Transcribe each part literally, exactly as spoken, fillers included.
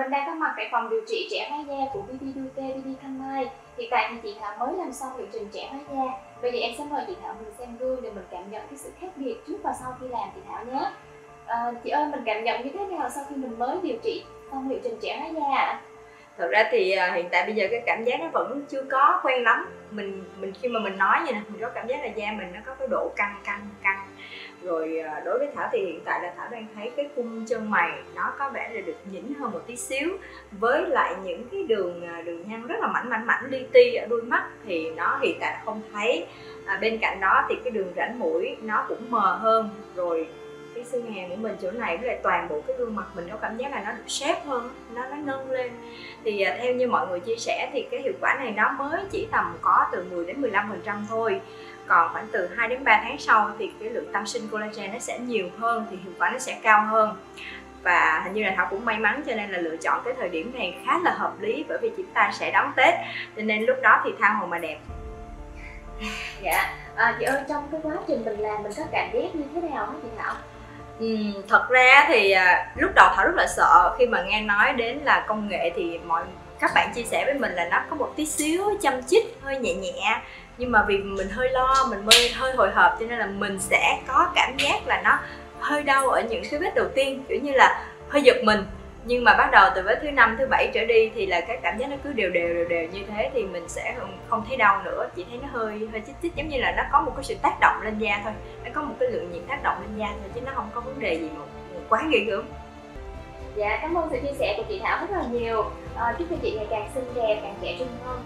mình đang có mặt tại phòng điều trị trẻ hóa da của bê bê Beauty, bê bê Thanh Mai. Hiện tại thì chị Thảo mới làm xong liệu trình trẻ hóa da. Bây giờ em sẽ mời chị Thảo mình xem gương để mình cảm nhận cái sự khác biệt trước và sau khi làm chị Thảo nhé. À, chị ơi, mình cảm nhận như thế nào sau khi mình mới điều trị xong liệu trình trẻ hóa da ạ? Thật ra thì uh, hiện tại bây giờ cái cảm giác nó vẫn chưa có quen lắm. Mình mình khi mà mình nói vậy nè, mình có cảm giác là da mình nó có cái độ căng căng căng. Rồi uh, đối với Thảo thì hiện tại là Thảo đang thấy cái khung chân mày nó có vẻ là được nhỉnh hơn một tí xíu, với lại những cái đường đường nhăn rất là mảnh mảnh mảnh li ti ở đuôi mắt thì nó hiện tại là không thấy. À, bên cạnh đó thì cái đường rãnh mũi nó cũng mờ hơn, rồi cái xương hàm của mình chỗ này với lại toàn bộ cái gương mặt mình có cảm giác là nó được shape hơn, nó nó nâng lên. Thì uh, theo như mọi người chia sẻ thì cái hiệu quả này nó mới chỉ tầm có từ mười đến mười lăm phần trăm thôi. Còn khoảng từ hai đến ba tháng sau thì cái lượng tăng sinh collagen nó sẽ nhiều hơn, thì hiệu quả nó sẽ cao hơn. Và hình như là Thảo cũng may mắn cho nên là lựa chọn cái thời điểm này khá là hợp lý, bởi vì chúng ta sẽ đón Tết, cho nên lúc đó thì tha hồ mà đẹp. Dạ, à, chị ơi, trong cái quá trình mình làm mình có cảm giác như thế nào hả chị Thảo? Ừ, thật ra thì à, lúc đầu Thảo rất là sợ khi mà nghe nói đến là công nghệ, thì mọi các bạn chia sẻ với mình là nó có một tí xíu chăm chích, hơi nhẹ nhẹ. Nhưng mà vì mình hơi lo, mình hơi, hơi hồi hộp cho nên là mình sẽ có cảm giác là nó hơi đau ở những cái vết đầu tiên, kiểu như là hơi giật mình. Nhưng mà bắt đầu từ vết thứ năm, thứ bảy trở đi thì là cái cảm giác nó cứ đều đều đều đều như thế, thì mình sẽ không thấy đau nữa. Chỉ thấy nó hơi hơi chích chích, giống như là nó có một cái sự tác động lên da thôi, nó có một cái lượng nhiệt tác động lên da thôi, chứ nó không có vấn đề gì mà quá ghê gớm. Dạ, cảm ơn sự chia sẻ của chị Thảo rất là nhiều. À, chúc cho chị ngày càng xinh đẹp, càng trẻ trung hơn.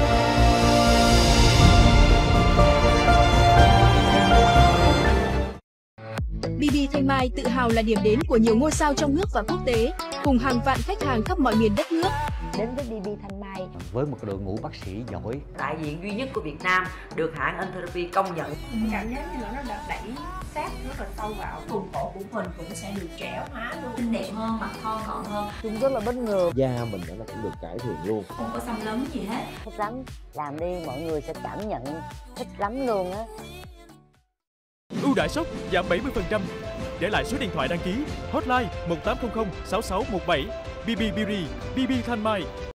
bê bê Thanh Mai tự hào là điểm đến của nhiều ngôi sao trong nước và quốc tế, cùng hàng vạn khách hàng khắp mọi miền đất nước. Đến với bê bê Thanh Mai với một đội ngũ bác sĩ giỏi, đại diện duy nhất của Việt Nam được hãng Entherapy công nhận. Cảm giác như là nó đã đẩy sát rất là sâu vào vùng cổ của mình, cũng sẽ được trẻ hóa luôn, xinh đẹp hơn, mặt thon gọn hơn. Chúng rất là bất ngờ. da mình nó cũng được cải thiện luôn, Không có xăm lấn gì hết. Thích lắm, làm đi mọi người sẽ cảm nhận thích lắm luôn á. Ưu đãi sốc giảm bảy mươi phần trăm. Để lại số điện thoại đăng ký hotline một tám không không sáu sáu một bảy. bê bê Beauty, bê bê Thanh Mai.